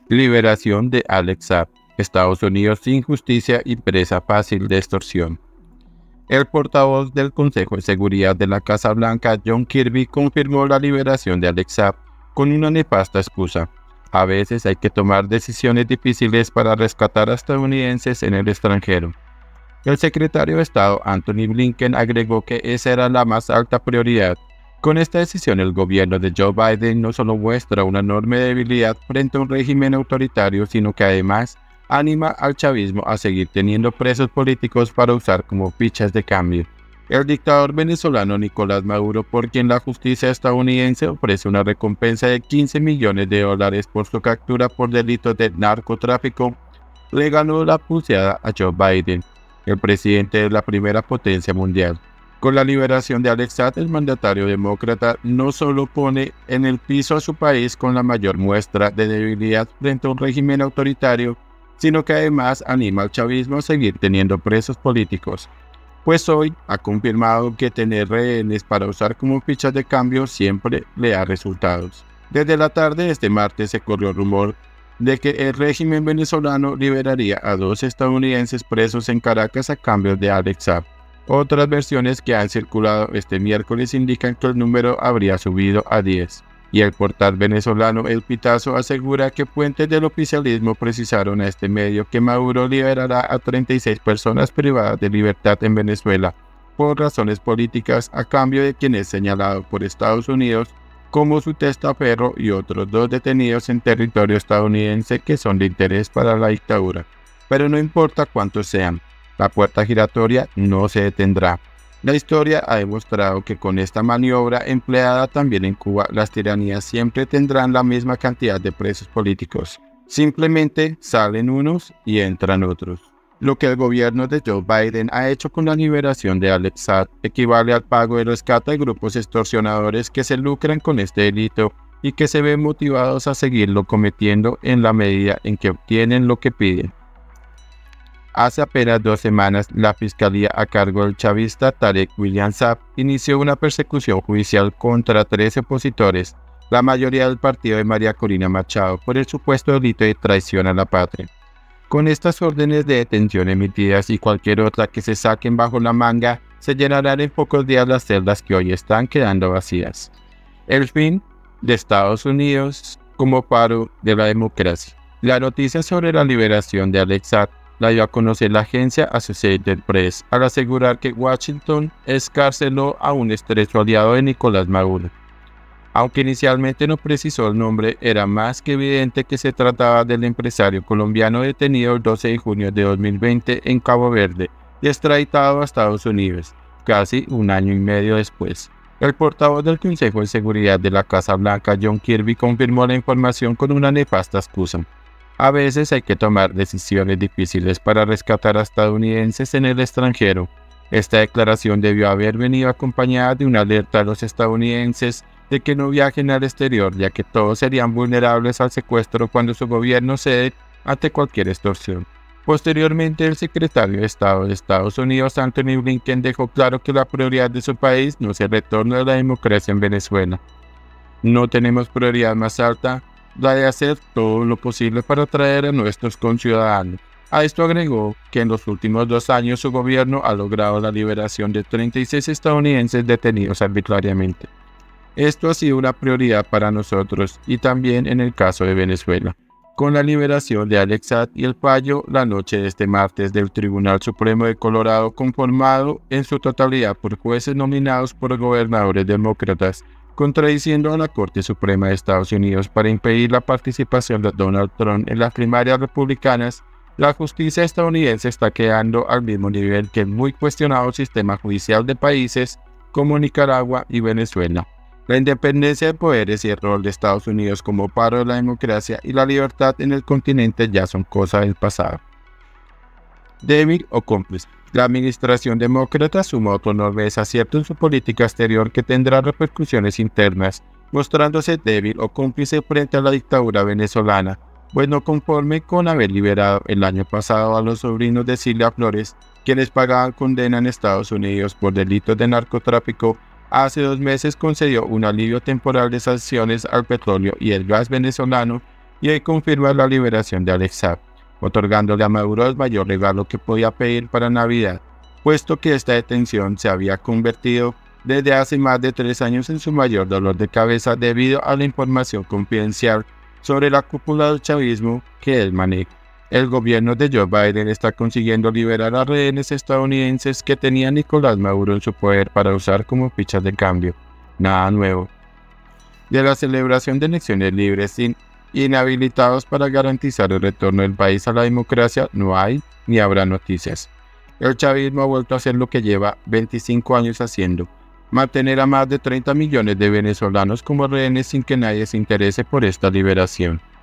Liberación de Alex Saab. Estados Unidos sin justicia y presa fácil de extorsión. El portavoz del Consejo de Seguridad de la Casa Blanca, John Kirby, confirmó la liberación de Alex Saab con una nefasta excusa. A veces hay que tomar decisiones difíciles para rescatar a estadounidenses en el extranjero. El secretario de Estado, Antony Blinken, agregó que esa era la más alta prioridad. Con esta decisión, el gobierno de Joe Biden no solo muestra una enorme debilidad frente a un régimen autoritario, sino que además anima al chavismo a seguir teniendo presos políticos para usar como fichas de cambio. El dictador venezolano Nicolás Maduro, por quien la justicia estadounidense ofrece una recompensa de $15 millones por su captura por delitos de narcotráfico, le ganó la pulseada a Joe Biden, el presidente de la primera potencia mundial. Con la liberación de Alex Saab, el mandatario demócrata no solo pone en el piso a su país con la mayor muestra de debilidad frente a un régimen autoritario, sino que además anima al chavismo a seguir teniendo presos políticos. Pues hoy ha confirmado que tener rehenes para usar como fichas de cambio siempre le da resultados. Desde la tarde de este martes se corrió el rumor de que el régimen venezolano liberaría a 2 estadounidenses presos en Caracas a cambio de Alex Saab. Otras versiones que han circulado este miércoles indican que el número habría subido a 10. Y el portal venezolano El Pitazo asegura que fuentes del oficialismo precisaron a este medio que Maduro liberará a 36 personas privadas de libertad en Venezuela por razones políticas a cambio de quien es señalado por Estados Unidos como su testaferro y otros 2 detenidos en territorio estadounidense que son de interés para la dictadura. Pero no importa cuántos sean, la puerta giratoria no se detendrá. La historia ha demostrado que con esta maniobra empleada también en Cuba, las tiranías siempre tendrán la misma cantidad de presos políticos. Simplemente salen unos y entran otros. Lo que el gobierno de Joe Biden ha hecho con la liberación de Alex Saab equivale al pago de rescate de grupos extorsionadores que se lucran con este delito y que se ven motivados a seguirlo cometiendo en la medida en que obtienen lo que piden. Hace apenas 2 semanas, la fiscalía a cargo del chavista Tarek William Saab inició una persecución judicial contra 13 opositores, la mayoría del partido de María Corina Machado, por el supuesto delito de traición a la patria. Con estas órdenes de detención emitidas y cualquier otra que se saquen bajo la manga, se llenarán en pocos días las celdas que hoy están quedando vacías. El fin de Estados Unidos como faro de la democracia. La noticia sobre la liberación de Alex Saab la dio a conocer la agencia Associated Press al asegurar que Washington excarceló a un estrecho aliado de Nicolás Maduro. Aunque inicialmente no precisó el nombre, era más que evidente que se trataba del empresario colombiano detenido el 12 de junio de 2020 en Cabo Verde y extraditado a Estados Unidos, casi un año y medio después. El portavoz del Consejo de Seguridad de la Casa Blanca, John Kirby, confirmó la información con una nefasta excusa. A veces hay que tomar decisiones difíciles para rescatar a estadounidenses en el extranjero. Esta declaración debió haber venido acompañada de una alerta a los estadounidenses de que no viajen al exterior, ya que todos serían vulnerables al secuestro cuando su gobierno cede ante cualquier extorsión. Posteriormente, el secretario de Estado de Estados Unidos, Antony Blinken, dejó claro que la prioridad de su país no es el retorno de la democracia en Venezuela. No tenemos prioridad más alta, la de hacer todo lo posible para atraer a nuestros conciudadanos. A esto agregó que en los últimos 2 años su gobierno ha logrado la liberación de 36 estadounidenses detenidos arbitrariamente. Esto ha sido una prioridad para nosotros y también en el caso de Venezuela. Con la liberación de Alex Saab y el fallo la noche de este martes del Tribunal Supremo de Colorado, conformado en su totalidad por jueces nominados por gobernadores demócratas, contradiciendo a la Corte Suprema de Estados Unidos para impedir la participación de Donald Trump en las primarias republicanas, la justicia estadounidense está quedando al mismo nivel que el muy cuestionado sistema judicial de países como Nicaragua y Venezuela. La independencia de poderes y el rol de Estados Unidos como faro de la democracia y la libertad en el continente ya son cosas del pasado. Débil o cómplice. La administración demócrata suma otro enorme desacierto en su política exterior que tendrá repercusiones internas, mostrándose débil o cómplice frente a la dictadura venezolana, pues no conforme con haber liberado el año pasado a los sobrinos de Cilia Flores, quienes pagaban condena en Estados Unidos por delitos de narcotráfico, hace 2 meses concedió un alivio temporal de sanciones al petróleo y el gas venezolano y confirma la liberación de Alex Saab, otorgándole a Maduro el mayor regalo que podía pedir para Navidad, puesto que esta detención se había convertido desde hace más de 3 años en su mayor dolor de cabeza debido a la información confidencial sobre la cúpula del chavismo que él maneja. El gobierno de Joe Biden está consiguiendo liberar a rehenes estadounidenses que tenía Nicolás Maduro en su poder para usar como fichas de cambio. Nada nuevo. De la celebración de elecciones libres inhabilitados para garantizar el retorno del país a la democracia no hay ni habrá noticias. El chavismo ha vuelto a hacer lo que lleva 25 años haciendo: mantener a más de 30 millones de venezolanos como rehenes sin que nadie se interese por esta liberación.